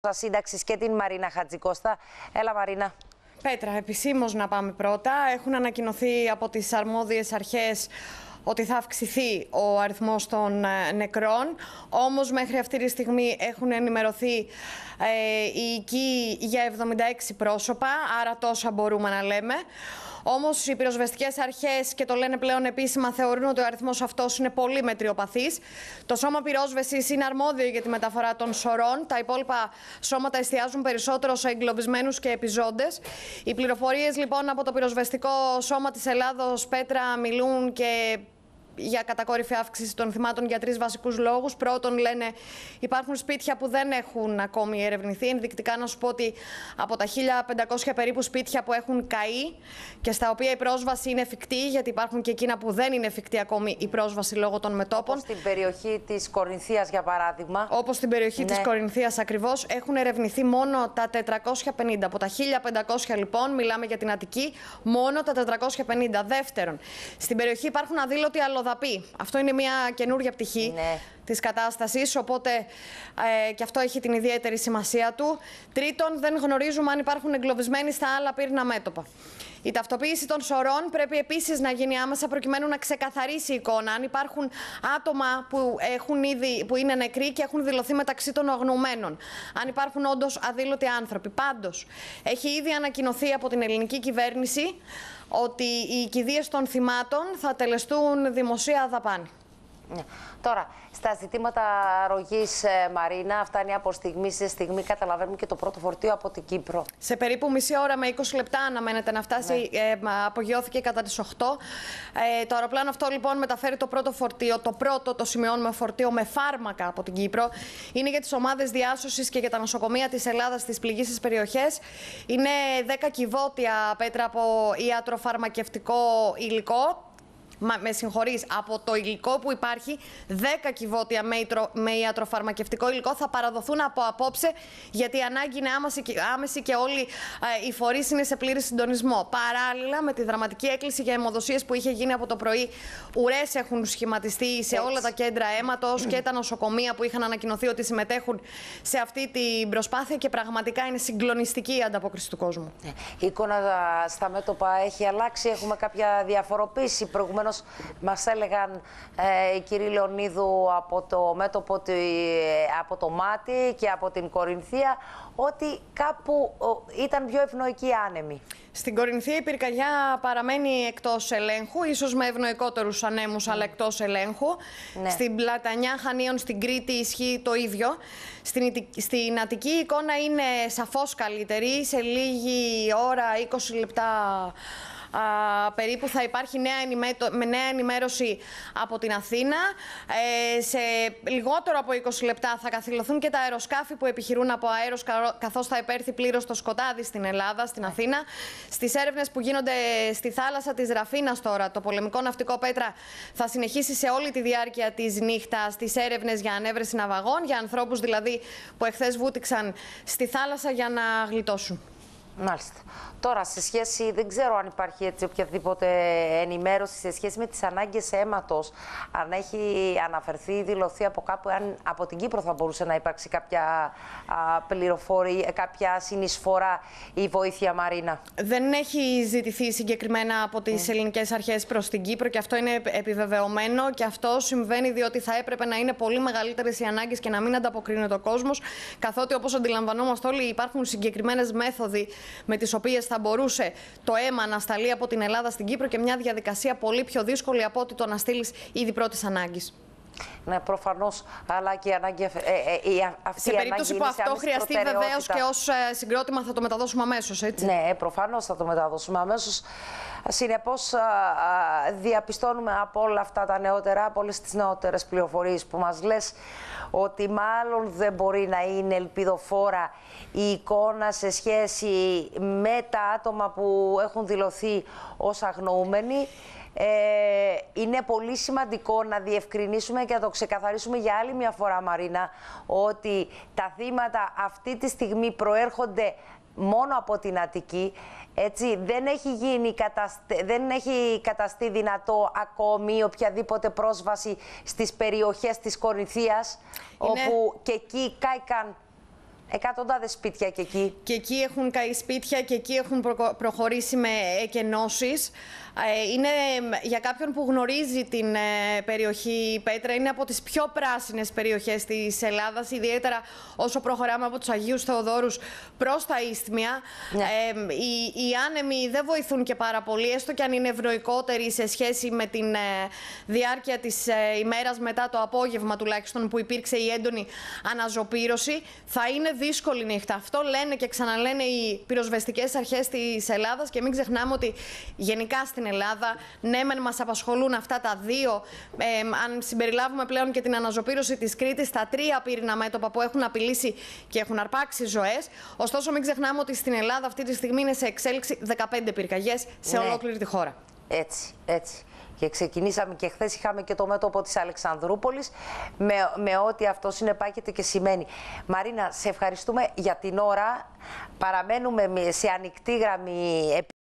Σύνταξης και την Μαρίνα Χατζικώστα. Έλα Μαρίνα. Πέτρα, επισήμως να πάμε πρώτα. Έχουν ανακοινωθεί από τις αρμόδιες αρχές ότι θα αυξηθεί ο αριθμός των νεκρών. Όμως μέχρι αυτή τη στιγμή έχουν ενημερωθεί οι οικοί για 76 πρόσωπα, άρα τόσα μπορούμε να λέμε. Όμως οι πυροσβεστικές αρχές, και το λένε πλέον επίσημα, θεωρούν ότι ο αριθμός αυτός είναι πολύ μετριοπαθής. Το σώμα πυρόσβεσης είναι αρμόδιο για τη μεταφορά των σωρών. Τα υπόλοιπα σώματα εστιάζουν περισσότερο σε εγκλωβισμένους και επιζώντες. Οι πληροφορίες λοιπόν από το πυροσβεστικό σώμα της Ελλάδος, Πέτρα, μιλούν και για κατακόρυφη αύξηση των θυμάτων για τρεις βασικούς λόγους. Πρώτον, λένε υπάρχουν σπίτια που δεν έχουν ακόμη ερευνηθεί. Ενδεικτικά να σου πω ότι από τα 1.500 περίπου σπίτια που έχουν καεί και στα οποία η πρόσβαση είναι εφικτή, γιατί υπάρχουν και εκείνα που δεν είναι εφικτή ακόμη η πρόσβαση λόγω των μετώπων. Όπως στην περιοχή της Κορινθίας, για παράδειγμα. Όπως στην περιοχή της Κορινθίας ακριβώς, έχουν ερευνηθεί μόνο τα 450. Από τα 1.500 λοιπόν, μιλάμε για την Αττική, μόνο τα 450. Δεύτερον, στην περιοχή υπάρχουν αδήλωτοι αλλοδαποί. Αυτό είναι μια καινούργια πτυχή της κατάστασης, οπότε και αυτό έχει την ιδιαίτερη σημασία του. Τρίτον, δεν γνωρίζουμε αν υπάρχουν εγκλωβισμένοι στα άλλα πύρινα μέτωπα. Η ταυτοποίηση των σωρών πρέπει επίσης να γίνει άμεσα προκειμένου να ξεκαθαρίσει η εικόνα. Αν υπάρχουν άτομα που είναι νεκροί και έχουν δηλωθεί μεταξύ των αγνοωμένων. Αν υπάρχουν όντως αδήλωτοι άνθρωποι. Πάντως, έχει ήδη ανακοινωθεί από την ελληνική κυβέρνηση ότι οι κηδείες των θυμάτων θα τελεστούν δημοσία δαπάνη. Τώρα, στα ζητήματα αρρωγής, Μαρίνα, φτάνει από στιγμή σε στιγμή, καταλαβαίνουμε, και το πρώτο φορτίο από την Κύπρο. Σε περίπου μισή ώρα με 20 λεπτά αναμένεται να φτάσει, απογειώθηκε κατά τις 8. Το αεροπλάνο αυτό λοιπόν μεταφέρει το πρώτο φορτίο, το σημειώνουμε φορτίο με φάρμακα από την Κύπρο. Είναι για τις ομάδες διάσωσης και για τα νοσοκομεία της Ελλάδας στις πληγήσεις περιοχές. Είναι 10 κυβότια, Πέτρα, από ιατροφαρμακευτικό υλικό. Με συγχωρείς, από το υλικό που υπάρχει, 10 κυβότια με ιατροφαρμακευτικό υλικό θα παραδοθούν από απόψε, γιατί η ανάγκη είναι άμεση και όλοι οι φορείς είναι σε πλήρη συντονισμό. Παράλληλα, με τη δραματική έκκληση για αιμοδοσίες που είχε γίνει από το πρωί, ουρές έχουν σχηματιστεί σε όλα τα κέντρα αίματος και τα νοσοκομεία που είχαν ανακοινωθεί ότι συμμετέχουν σε αυτή την προσπάθεια, και πραγματικά είναι συγκλονιστική η ανταπόκριση του κόσμου. Η εικόνα στα μέτωπα έχει αλλάξει, έχουμε κάποια διαφοροποίηση. Προηγουμένως μας έλεγαν οι κύριοι Λεωνίδου από το μέτωπο, από το μάτι και από την Κορινθία, ότι κάπου ήταν πιο ευνοϊκοί άνεμοι. Στην Κορινθία η πυρκαγιά παραμένει εκτός ελέγχου, ίσως με ευνοϊκότερους ανέμους, αλλά εκτός ελέγχου. Στην Πλατανιά Χανίων, στην Κρήτη ισχύει το ίδιο. Στην Αττική η εικόνα είναι σαφώς καλύτερη. Σε λίγη ώρα, 20 λεπτά περίπου, θα υπάρχει νέα ενημέρωση από την Αθήνα. Σε λιγότερο από 20 λεπτά θα καθυλωθούν και τα αεροσκάφη που επιχειρούν από αέρος, καθώς θα υπέρθει πλήρως το σκοτάδι στην Ελλάδα, στην Αθήνα. Στις έρευνες που γίνονται στη θάλασσα της Ραφίνας τώρα, το πολεμικό ναυτικό, Πέτρα, θα συνεχίσει σε όλη τη διάρκεια της νύχτας τις έρευνες για ανέβρεση ναυαγών, για ανθρώπους δηλαδή που εχθές βούτυξαν στη θάλασσα για να γλιτώσουν. Μάλιστα. Τώρα, σε σχέση, δεν ξέρω αν υπάρχει έτσι οποιαδήποτε ενημέρωση σε σχέση με τις ανάγκες αίματος, αν έχει αναφερθεί ή δηλωθεί από κάπου, αν από την Κύπρο θα μπορούσε να υπάρξει κάποια πληροφορία, κάποια συνεισφορά ή βοήθεια, Μαρίνα. Δεν έχει ζητηθεί συγκεκριμένα από τις ελληνικές αρχές προς την Κύπρο, και αυτό είναι επιβεβαιωμένο, και αυτό συμβαίνει διότι θα έπρεπε να είναι πολύ μεγαλύτερες οι ανάγκες και να μην ανταποκρίνεται ο κόσμος, καθότι, όπως αντιλαμβανόμαστε όλοι, υπάρχουν συγκεκριμένες μέθοδοι με τις οποίες θα μπορούσε το αίμα να σταλεί από την Ελλάδα στην Κύπρο, και μια διαδικασία πολύ πιο δύσκολη από ότι το να στείλεις ήδη πρώτης ανάγκης. Ναι, προφανώς, αλλά και η ανάγκη σε περίπτωση που αυτό χρειαστεί, βεβαίως και ως συγκρότημα θα το μεταδώσουμε αμέσως, έτσι. Ναι, προφανώς θα το μεταδώσουμε αμέσως. Συνεπώς, διαπιστώνουμε από όλα αυτά τα νεότερα, από όλες τις νεότερες πληροφορίες που μας λες, ότι μάλλον δεν μπορεί να είναι ελπιδοφόρα η εικόνα σε σχέση με τα άτομα που έχουν δηλωθεί ως αγνοούμενοι. Είναι πολύ σημαντικό να διευκρινίσουμε και να το ξεκαθαρίσουμε για άλλη μια φορά, Μαρίνα, ότι τα θύματα αυτή τη στιγμή προέρχονται μόνο από την Αττική. Έτσι, δεν έχει καταστεί δυνατό ακόμη οποιαδήποτε πρόσβαση στις περιοχές της Κορινθίας, όπου και εκεί κάηκαν εκατοντάδες σπίτια και εκεί. Και εκεί έχουν καεί σπίτια και εκεί έχουν προχωρήσει με εκενώσεις. Είναι, για κάποιον που γνωρίζει την περιοχή Πέτρα, είναι από τις πιο πράσινες περιοχές της Ελλάδας, ιδιαίτερα όσο προχωράμε από τους Αγίους Θεοδόρους προς τα Ίσθμια. Ναι. Οι άνεμοι δεν βοηθούν και πάρα πολύ, έστω και αν είναι ευνοϊκότεροι σε σχέση με την διάρκεια της ημέρας μετά το απόγευμα τουλάχιστον, που υπήρξε η έντονη αναζωπήρωση. Θα είναι δύσκολη νύχτα. Αυτό λένε και ξαναλένε οι πυροσβεστικές αρχές της Ελλάδας, και μην ξεχνάμε ότι γενικά στην Ελλάδα, ναι, μεν μας απασχολούν αυτά τα δύο, αν συμπεριλάβουμε πλέον και την αναζωπήρωση της Κρήτης, τα 3 πύρινα μέτωπα που έχουν απειλήσει και έχουν αρπάξει ζωές. Ωστόσο, μην ξεχνάμε ότι στην Ελλάδα αυτή τη στιγμή είναι σε εξέλιξη 15 πυρκαγιές σε ολόκληρη τη χώρα. Έτσι. Και ξεκινήσαμε και χθες είχαμε και το μέτωπο της Αλεξανδρούπολης, με ό,τι αυτό συνεπάγεται και σημαίνει. Μαρίνα, σε ευχαριστούμε για την ώρα. Παραμένουμε σε ανοιχτή γραμμή.